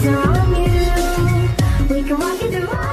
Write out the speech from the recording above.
arms around you. We can walk it through.